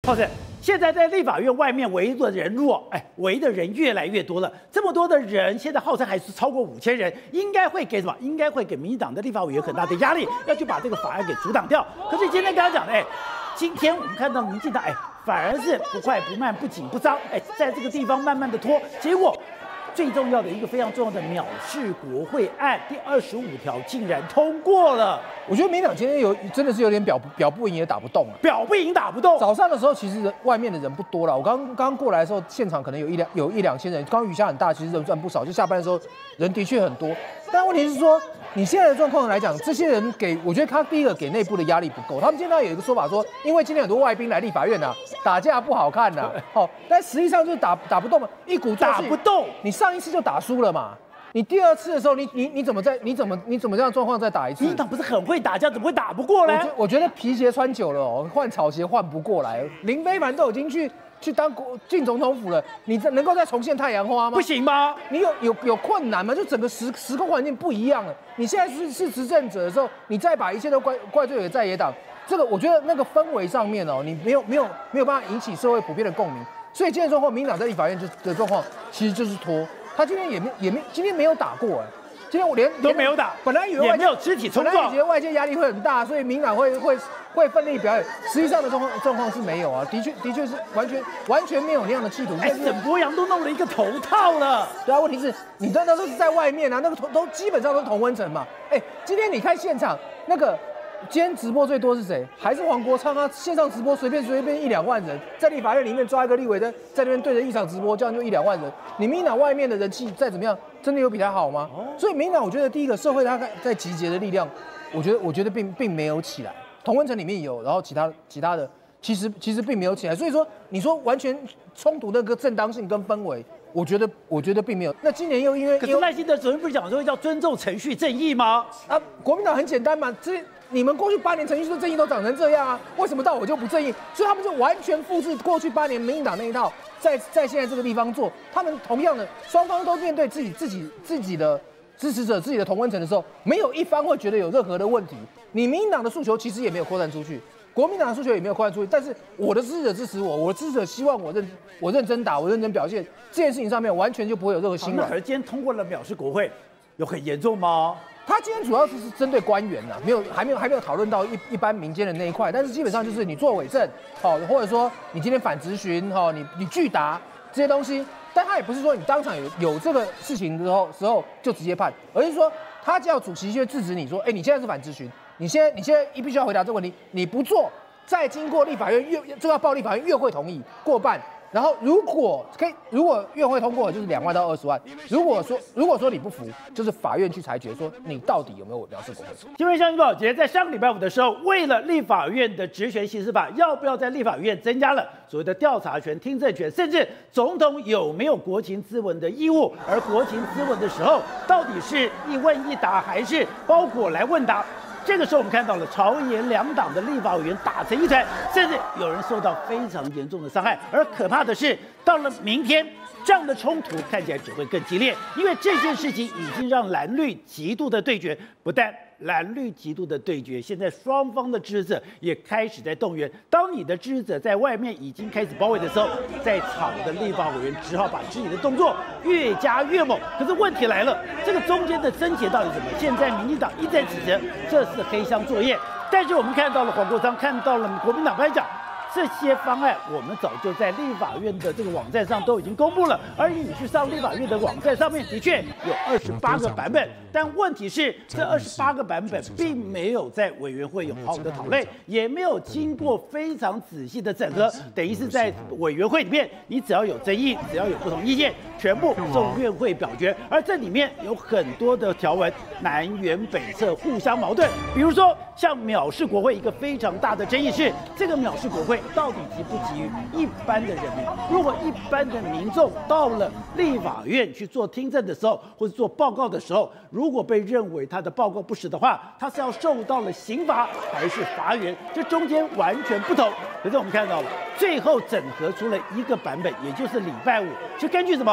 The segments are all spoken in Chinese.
浩正，现在在立法院外面围的人弱，围的人越来越多了。这么多的人，现在号称还是超过5000人，应该会给什么？应该会给民进党的立法委员很大的压力，要去把这个法案给阻挡掉。可是今天跟他讲的，今天我们看到民进党，反而是不快不慢、不紧不张，在这个地方慢慢的拖，结果。最重要的一个非常重要的藐视国会案第25条竟然通过了。 我觉得民进党今天真的是有点表不赢也打不动啊， 表不赢打不动。 早上的时候其实外面的人不多了，我刚过来的时候，现场可能有一两千人，刚雨下很大，其实人算不少，就下班的时候人的确很多。但问题是说，你现在的状况来讲，这些人我觉得他第一个给内部的压力不够。他们今天有一个说法说，因为今天很多外宾来立法院打架不好看但实际上就是打不动嘛，一鼓作气打不动。你上一次就打输了嘛，你第二次的时候，你怎么这样状况再打一次？ 民进党不是很会打架，怎么会打不过呢？ 我觉得皮鞋穿久了换草鞋换不过来。林非凡都已经去当进总统府了，你能够再重现太阳花吗？ 不行吗？ 你有困难吗？就整个时空环境不一样了。你现在是执政者的时候，你再把一切都怪罪给在野党，这个我觉得那个氛围上面你没有办法引起社会普遍的共鸣。所以今天状况，民进党在立法院的状况其实就是拖。他今天今天没有打过今天我连都没有打， 本来以为也没有肢体冲撞， 本来觉得外界压力会很大，所以民进党会奋力表演。实际上的状况是没有啊，的确是完全没有那样的企图。 沈伯洋都弄了一个头套了。 对啊，问题是你那都是在外面啊，那个都基本上都是同温层嘛。今天你看现场那个。今天直播最多是谁？还是黄国昌啊？线上直播随便1-2万人，在立法院里面抓一个立委在那边对着一场直播，这样就1-2万人。你民进党外面的人气再怎么样，真的有比他好吗？所以民进党我觉得第一个社会它在集结的力量，我觉得并没有起来。同温层里面有，然后其他的其实并没有起来。所以说你说完全冲突那个正当性跟氛围。我觉得并没有。那今年又因为， 可是赖清德昨天不是讲说要尊重程序正义吗？ 国民党很简单嘛，你们过去8年程序正义都长成这样啊，为什么到我就不正义？所以他们就完全复制过去8年民进党那一套，在现在这个地方做。他们同样的，双方都面对自己的支持者、自己的同温层的时候，没有一方会觉得有任何的问题。你民进党的诉求其实也没有扩散出去。国民党的诉求也没有扩散出去，但是我的支持者支持我的支持者希望我认真打，我认真表现，这件事情上面完全就不会有任何心软。 而今天通过了藐视国会，有很严重吗？ 他今天主要是针对官员还没有讨论到一般民间的那一块，但是基本上就是你做伪证，或者说你今天反质询，你拒答这些东西，但他也不是说你当场有这个事情之后就直接判，而是说他叫主席去制止你说，你现在是反质询。你现在必须要回答这个问题，你不做，再经过立法院这要报立法院院会同意过半，然后如果院会通过就是2万到20万，如果说你不服，就是法院去裁决说你到底有没有藐视国会。 新闻相关报节在上个礼拜5的时候，为了立法院的职权行使法要不要在立法院增加了所谓的调查权、听证权，甚至总统有没有国情咨文的义务，而国情咨文的时候到底是一问一答还是包裹来问答？这个时候，我们看到了朝野两党的立法委员打成一团，甚至有人受到非常严重的伤害。而可怕的是，到了明天，这样的冲突看起来只会更激烈，因为这件事情已经让蓝绿极度的对决，不但蓝绿极度的对决，现在双方的支持者也开始在动员。当你的支持者在外面已经开始包围的时候，在场的立法委员只好把自己的动作越加越猛。可是问题来了，这个中间的症结到底什么？现在民进党一再指责这是黑箱作业，但是我们看到了黄国昌，看到了国民党班长。这些方案我们早就在立法院的这个网站上都已经公布了，而你去上立法院的网站上面的确有28个版本，但问题是这28个版本并没有在委员会有好好的讨论，也没有经过非常仔细的整合，等于是在委员会里面，你只要有争议，只要有不同意见，全部送院会表决，而这里面有很多的条文南辕北辙，互相矛盾。比如说像藐视国会，一个非常大的争议是这个藐视国会到底急不急于一般的人民？如果一般的民众到了立法院去做听证的时候，或者做报告的时候，如果被认为他的报告不实的话，他是要受到了刑罚还是罚源？这中间完全不同。可是我们看到了，最后整合出了一个版本，也就是礼拜5，就根据什么？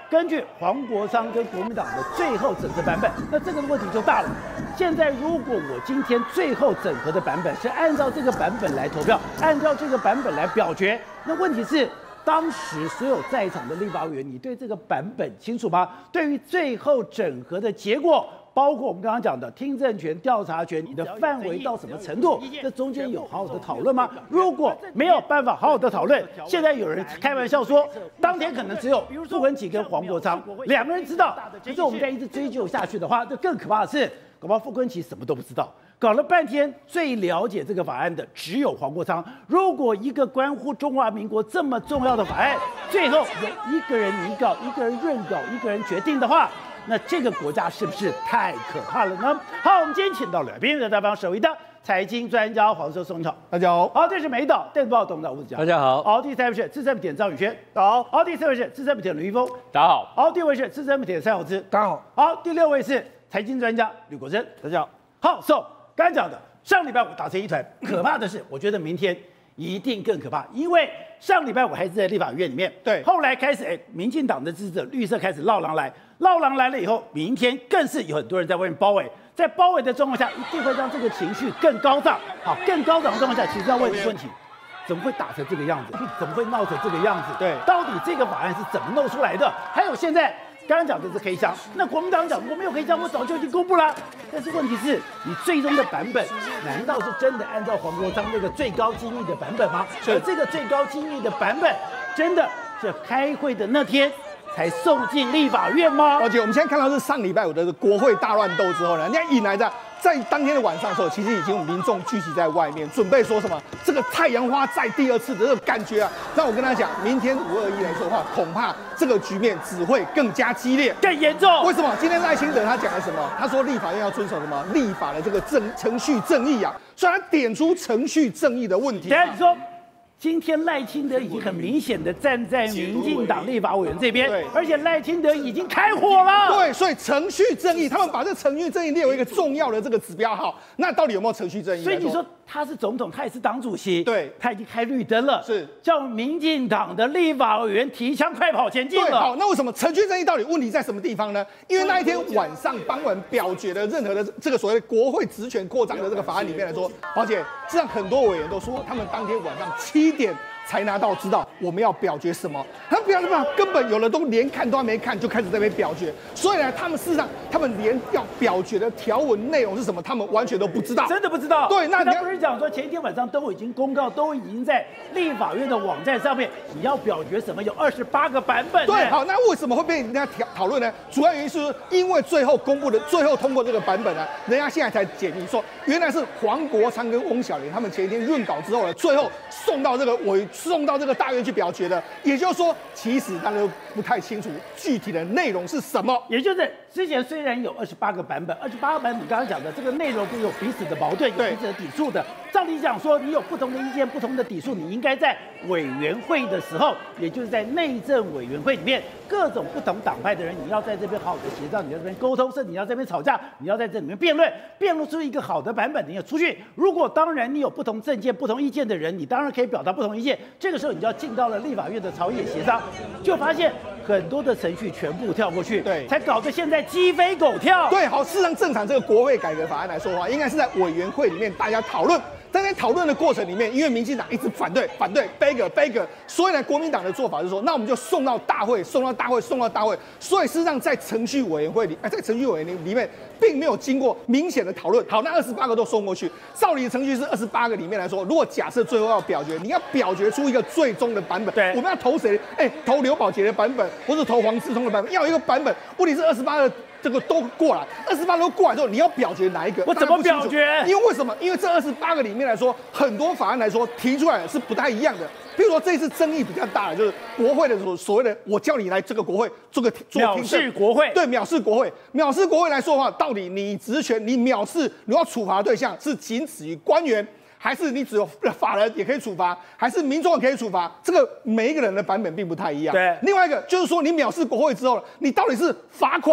根据黄国昌跟国民党的最后整合版本，那这个问题就大了。现在如果我今天最后整合的版本是按照这个版本来投票，按照这个版本来表决，那问题是当时所有在场的立法委员，你对这个版本清楚吗？对于最后整合的结果，包括我们刚刚讲的听证权、调查权，你的范围到什么程度？这中间有好好的讨论吗？如果没有办法好好的讨论，现在有人开玩笑说，当天可能只有傅昆萁跟黄国昌两个人知道。可是我们再一直追究下去的话，这更可怕的是，搞不好傅昆萁什么都不知道。搞了半天，最了解这个法案的只有黄国昌。如果一个关乎中华民国这么重要的法案，最后有一个人拟稿、一个人润稿、一个人决定的话，那这个国家是不是太可怕了呢？好，我们今天请到了宾人大帮首位的财经专家黄寿松， 大家好。 好，这是美岛电子报董事长吴子嘉， 大家好。 好，第三位是资深媒体张宇轩，好。好，第四位是资深媒体吕一峰， 大家好。 好，第五位是资深媒体蔡浩之， 大家好。 好，第六位是财经专家吕国珍， 大家好。 好 ，So 刚才讲的，上礼拜五打成一团，可怕的是，我觉得明天一定更可怕，因为上礼拜五还是在立法院里面， 对， 后来开始，民进党的支持者绿色开始绕狼来，绕狼来了以后，明天更是有很多人在外面包围，在包围的状况下，一定会让这个情绪更高涨。好，更高涨的状况下，其实要问一个问题。怎么会打成这个样子？怎么会闹成这个样子？ 对， 到底这个法案是怎么弄出来的？还有现在刚刚讲的是黑箱，那国民党讲我没有黑箱，我早就已经公布了。但是问题是，你最终的版本难道是真的按照黄国昌那个最高机密的版本吗？而这个最高机密的版本，真的是开会的那天才送进立法院吗？ 而且我们现在看到是上礼拜五的国会大乱斗之后呢，人家引来在当天的晚上的时候，其实已经有民众聚集在外面，准备说什么这个太阳花再第二次的这个感觉啊。那我跟他讲，明天521来说的话，恐怕这个局面只会更加激烈、 更严重。 为什么？今天赖清德他讲了什么？他说立法院要遵守什么？立法的这个程序正义啊，所以他点出程序正义的问题。 等一下你说。今天赖清德已经很明显的站在民进党立法委员这边，而且赖清德已经开火了。 对，所以程序正义，他们把这程序正义列为一个重要的这个指标。好，那到底有没有程序正义？ 所以你说他是总统，他也是党主席， 对， 他已经开绿灯了， 是叫民进党的立法委员提枪快跑前进了。 对，好，那为什么程序正义到底问题在什么地方呢？因为那一天晚上傍晚表决的任何的这个所谓的国会职权扩张的这个法案里面来说，而且这样很多委员都说，他们当天晚上7点才拿到知道我们要表决什么，他们表决什么根本有的都连看都还没看就开始在那边表决，所以呢，他们事实上他们连要表决的条文内容是什么，他们完全都不知道， 真的不知道。 对，那他不是讲说前一天晚上都已经公告，都已经在立法院的网站上面，你要表决什么有28个版本。 对，好，那为什么会被人家讨论呢？主要原因是因为最后通过这个版本呢，人家现在才解密说，原来是黄国昌跟翁小玲他们前一天润稿之后呢，最后送到这个大院去表决的，也就是说，其实大家都不太清楚具体的内容是什么。 也就是之前虽然有28个版本，28个版本，你刚刚讲的这个内容都有彼此的矛盾，有彼此的抵触的。照理讲说，你有不同的意见、不同的抵触，你应该在委员会的时候，也就是在内政委员会里面，各种不同党派的人，你要在这边好好的协商，你要在这边沟通，甚至你要在这边吵架，你要在这里面辩论出一个好的版本，你要出去。如果当然你有不同政见、不同意见的人，你当然可以表达不同意见。这个时候你就要进到了立法院的朝野协商，就发现很多的程序全部跳过去， 对， 才搞得现在鸡飞狗跳。 对，好，事实上正常这个国会改革法案来说的话，应该是在委员会里面大家讨论。在讨论的过程里面，因为民进党一直反对 ，beg， 所以呢，国民党的做法是说，那我们就送到大会。所以事实上，在程序委员会里，在程序委员里面，并没有经过明显的讨论。好，那28个都送过去，照理的程序是28个里面来说，如果假设最后要表决，你要表决出一个最终的版本， 对， 我们要投谁？投刘宝杰的版本，或是投黄志忠的版本，要有一个版本。问题是28个。这个都过来，28都过来之后，你要表决哪一个？ 我怎么表决？ 因为什么？因为这28个里面来说，很多法案来说提出来是不太一样的。比如说这一次争议比较大的就是国会的所谓的，我叫你来这个国会做藐视国会， 对，藐视国会。藐视国会来说的话，到底你职权你藐视，你要处罚的对象是仅止于官员，还是你只有法人也可以处罚，还是民众也可以处罚？这个每一个人的版本并不太一样。 对， 另外一个就是说，你藐视国会之后，你到底是罚款？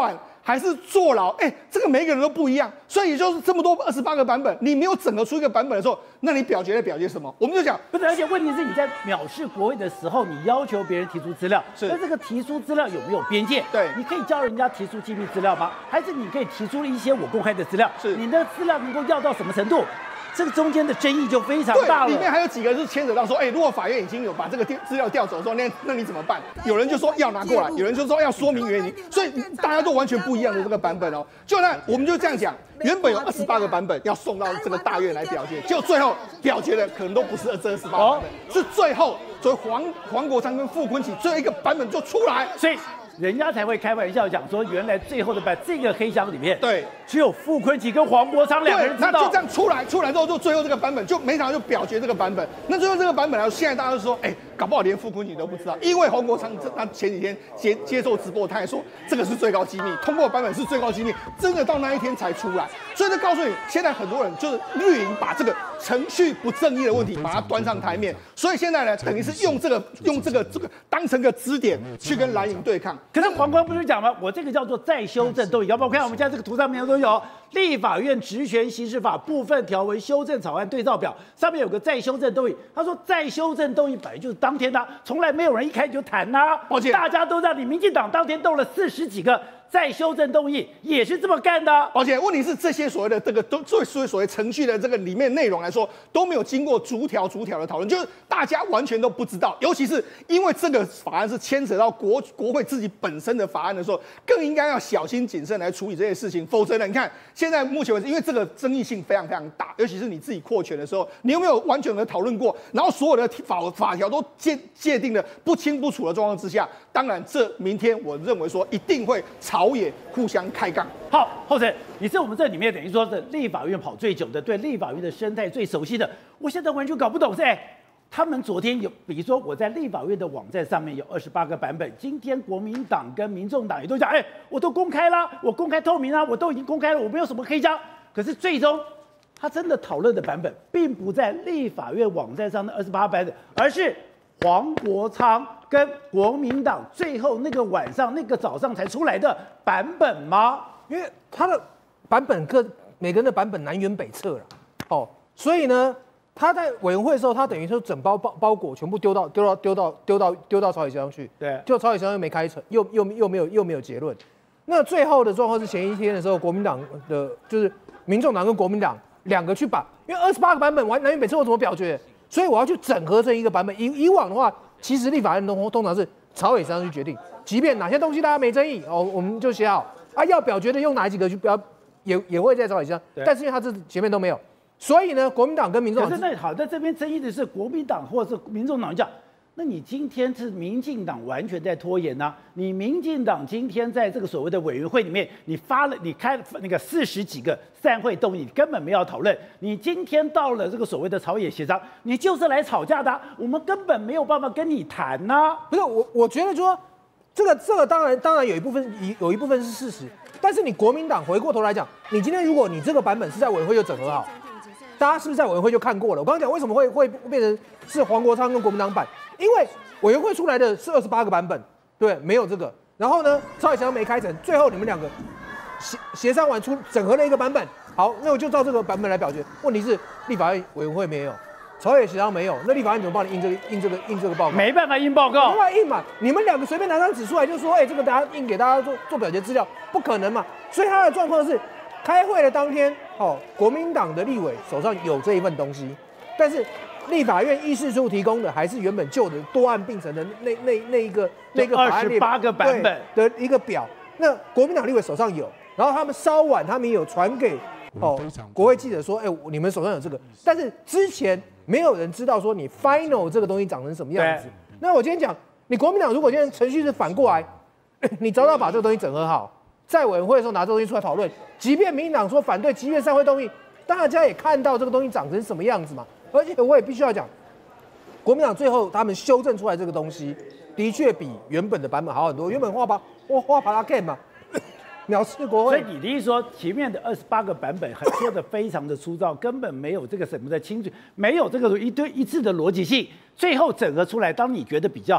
还是坐牢？这个每一个人都不一样，所以也就是这么多28个版本，你没有整合出一个版本的时候，那你表决在表决什么？我们就讲， 不是，而且问题是你在藐视国会的时候，你要求别人提出资料，那这个提出资料有没有边界？ 对， 你可以叫人家提出机密资料吗？还是你可以提出一些我公开的资料？ 是， 你的资料能够要到什么程度？这个中间的争议就非常大了。 里面还有几个是牵扯到说，如果法院已经有把这个资料调走的时候，那你怎么办？有人就说要拿过来，有人就说要说明原因，所以大家都完全不一样的这个版本哦。就那我们就这样讲，原本有28个版本要送到这个大院来表决，结果最后表决的可能都不是这28个版本，是最后所以黄国昌跟傅昆萁最后一个版本就出来， 所以人家才会开玩笑讲说，原来最后的这个黑箱里面， 对， 只有傅昆萁跟黄国昌两个人知道。 那就这样出来之后，就最后这个版本就没想到就表决这个版本。那最后这个版本呢，现在大家都说，搞不好连傅昆萁都不知道，因为黄国昌他前几天接受直播，他还说这个是最高机密，通过版本是最高机密，真的到那一天才出来。所以就告诉你，现在很多人就是绿营把这个程序不正义的问题把它端上台面，所以现在呢，等于是用这个当成个支点去跟蓝营对抗。 可是黄光不是讲吗？我这个叫做再修正动议，要不要看我们现在这个图上面都有立法院职权行使法部分条文修正草案对照表，上面有个再修正动议。他说再修正动议本来就是当天的，从来没有人一开始就谈呐。 抱歉， 大家都知道，你民进党当天动了40几个。再修正动议也是这么干的， 而且问题是这些所谓的这个都所谓程序的这个里面内容来说都没有经过逐条的讨论，就是大家完全都不知道，尤其是因为这个法案是牵扯到国会自己本身的法案的时候，更应该要小心谨慎来处理这些事情，否则呢，你看现在目前为止，因为这个争议性非常大，尤其是你自己扩权的时候，你有没有完全的讨论过？然后所有的法条都界定的不清不楚的状况之下，当然这明天我认为说一定会朝野互相开杠。 好，后成，你是我们这里面等于说是立法院跑最久的，对立法院的生态最熟悉的。我现在完全搞不懂是，他们昨天有，比如说我在立法院的网站上面有28个版本，今天国民党跟民众党也都讲，我都公开啦，我公开透明啦，我都已经公开了，我没有什么黑箱。可是最终他真的讨论的版本，并不在立法院网站上的28版本，而是黄国昌跟国民党最后那个晚上、那个早上才出来的版本吗？ 因为他的版本每个人的版本南辕北辙了，所以呢，他在委员会的时候，他等于说整包裹全部丢到朝野协商去， 对， 就朝野协商又没开成，又没有结论。那最后的状况是前一天的时候，国民党的就是民众党跟国民党两个去把，因为28个版本南辕北辙，我怎么表决？所以我要去整合成一个版本。以往的话，其实立法院通常是朝野协商去决定，即便哪些东西大家没争议我们就写好啊，要表决的用哪几个去表，也会在朝野协商。但是因为他这前面都没有，所以呢，国民党跟民众党。 可是那好，在这边争议的是国民党或者是民众党讲，那你今天是民进党完全在拖延啊！你民进党今天在这个所谓的委员会里面，你开那个40几个散会动议，你根本没有讨论。你今天到了这个所谓的朝野协商，你就是来吵架的我们根本没有办法跟你谈呐。 不是我觉得说，这个当然有一部分是事实，但是你国民党回过头来讲，你今天如果你这个版本是在委员会就整合好，大家是不是在委员会就看过了？我刚刚讲为什么会变成是黄国昌跟国民党版，因为委员会出来的是28个版本，对，没有这个。然后呢，朝野协商没开成，最后你们两个协商完整合了一个版本，好，那我就照这个版本来表决。问题是立法院委员会没有，朝野协商没有，那立法院怎么帮你印这个报告？ 没办法印报告， 没办法印嘛。你们两个随便拿张纸出来就说，这个大家印给大家做表决资料，不可能嘛。所以他的状况是，开会的当天，国民党的立委手上有这一份东西，但是立法院议事处提供的还是原本旧的多案并成的那一个法案列 28个版本的一个表。那国民党立委手上有，然后他们稍晚他们也有传给国会记者说，你们手上有这个，但是之前没有人知道说你 final 这个东西长成什么样子。那我今天讲，你国民党如果今天程序是反过来，你早早把这个东西整合好，在委员会的时候拿这个东西出来讨论，即便民进党说反对，即便散会动议，大家也看到这个东西长成什么样子嘛。而且我也必须要讲，国民党最后他们修正出来这个东西，的确比原本的版本好很多。原本画把它 can 嘛，藐视国会。 所以你的意思说，前面的28个版本很说的非常的粗糙，根本没有这个什么的清楚，没有这个一致的逻辑性。最后整合出来，当你觉得比较好，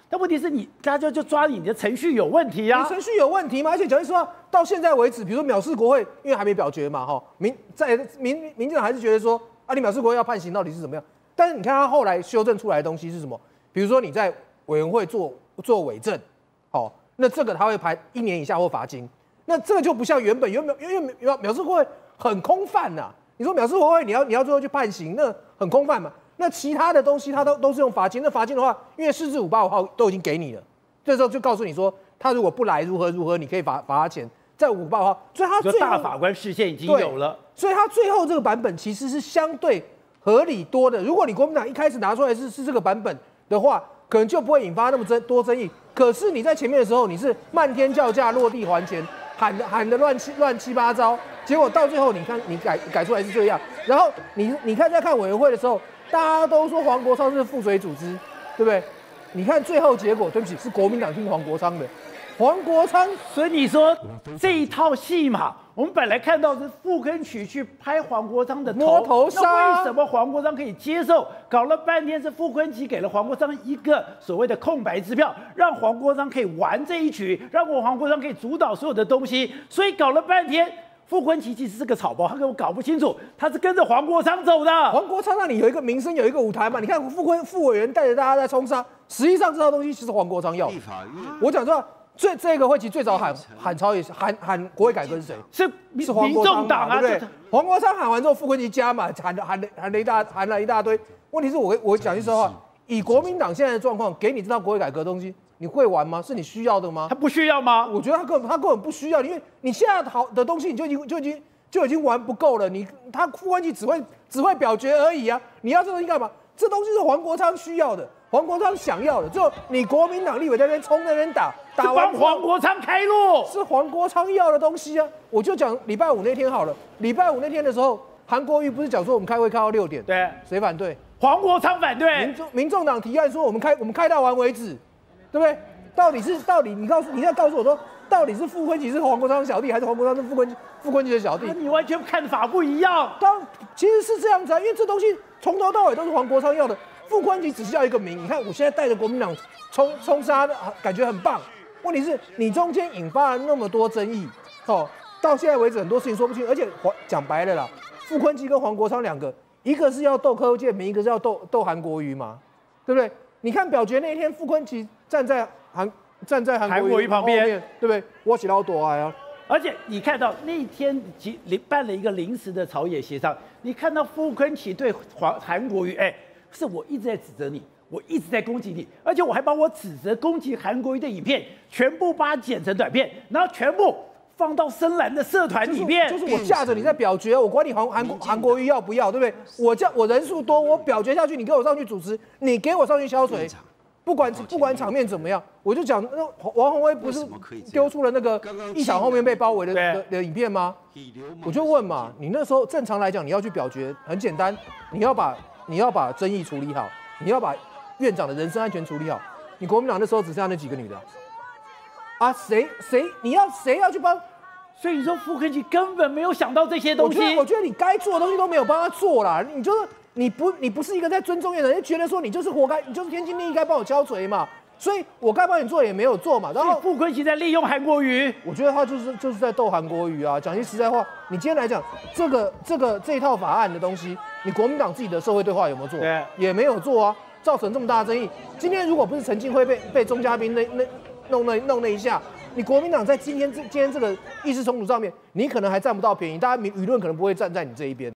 但问题是大家就抓你的程序有问题啊， 你程序有问题嘛？而且讲句实话，到现在为止，比如说藐视国会，因为还没表决嘛，民进党还是觉得说啊，你藐视国会要判刑，到底是怎么样？但是你看他后来修正出来的东西是什么？比如说你在委员会做伪证，那这个他会判1年以下或罚金。那这个就不像原本，因为藐视国会很空泛呐。你说藐视国会，你要最后去判刑，那很空泛嘛。那其他的东西他都是用罚金，那罚金的话，因为4至5、8、5号都已经给你了，这时候就告诉你说，他如果不来如何，你可以罚他钱，在5、8号，所以他最后大法官视线已经有了， 所以他最后这个版本其实是相对合理多的。如果你国民党一开始拿出来是这个版本的话，可能就不会引发那么多争议。可是你在前面的时候，你是漫天叫价，落地还钱，喊的乱七八糟，结果到最后你看你改出来是这样，然后你看在看委员会的时候。大家都说黄国昌是附水组织，对不对？你看最后结果，对不起，是国民党听黄国昌的。黄国昌， 所以你说这一套戏嘛，我们本来看到是傅昆萁去拍黄国昌的摸头杀， 那为什么黄国昌可以接受？搞了半天是傅昆萁给了黄国昌一个所谓的空白支票，让黄国昌可以玩这一局，让黄国昌可以主导所有的东西，所以搞了半天。傅昆萁其实是个草包，他根本搞不清楚，他是跟着黄国昌走的。 黄国昌那里有一个名声，有一个舞台嘛。你看傅委员带着大家在冲杀，实际上这套东西是黄国昌要的。我讲说，这个会期最早喊超也喊国会改革是谁？ 是黄国昌民众党啊， 对不对？黄国昌喊完之后，傅昆萁加嘛，喊了一大堆。问题是我讲句实话，以国民党现在的状况，给你这套国会改革的东西。你会玩吗？是你需要的吗？ 他不需要吗？ 我觉得他根本不需要，因为你现在好的东西你就已经玩不够了。他傅昆萁只会表决而已啊！你要这东西干嘛？这东西是黄国昌需要的，黄国昌想要的。就你国民党立委在那边冲那边打完黄国昌开路， 是黄国昌要的东西啊！我就讲礼拜5那天好了，礼拜5那天的时候，韩国瑜不是讲说我们开会开到6点， 对， 谁反对？ 黄国昌反对， 民众党提案说我们开到完为止。对不对？到底你要告诉我说，到底是傅昆萁是黄国昌的小弟，还是黄国昌是傅昆萁的小弟？ 你完全看法不一样。 其实是这样子啊，因为这东西从头到尾都是黄国昌要的，傅昆萁只是要一个名。你看我现在带着国民党冲杀的，感觉很棒。问题是你中间引发了那么多争议，到现在为止很多事情说不清，而且讲白了啦，傅昆萁跟黄国昌两个，一个是要斗柯建铭，一个是要斗韩国瑜嘛，对不对？你看表决那一天，傅昆萁站在韩国瑜旁边，对不对？我起到多爱啊！ 而且你看到那天办了一个临时的朝野协商，你看到傅昆萁对韩国瑜，是我一直在指责你，我一直在攻击你，而且我还把我指责攻击韩国瑜的影片全部把它剪成短片，然后全部放到深蓝的社团里面， 就是我架着你在表决，我管你韩国瑜要不要，对不对？我人数多，我表决下去，你给我上去主持，你给我上去敲锤，不管场面怎么样，我就讲那王宏威不是丢出了那个议场后面被包围的影片吗？我就问嘛，你那时候正常来讲你要去表决，很简单，你要把争议处理好，你要把院长的人身安全处理好。你国民党那时候只剩下那几个女的。谁要去帮？ 所以你说傅昆萁根本没有想到这些东西。 我觉得你该做的东西都没有帮他做啦。你不是一个在尊重院长，就觉得说你就是活该，你就是天经地义该帮我敲锤嘛。所以我该帮你做也没有做嘛。然后傅昆萁在利用韩国瑜， 我觉得他就是在斗韩国瑜啊。讲句实在话，你今天来讲这一套法案的东西，你国民党自己的社会对话有没有做？ 对， 也没有做啊，造成这么大的争议。今天如果不是陈进辉被钟嘉宾弄了一下，你国民党在今天这个意识冲突上面，你可能还占不到便宜，大家舆论可能不会站在你这一边。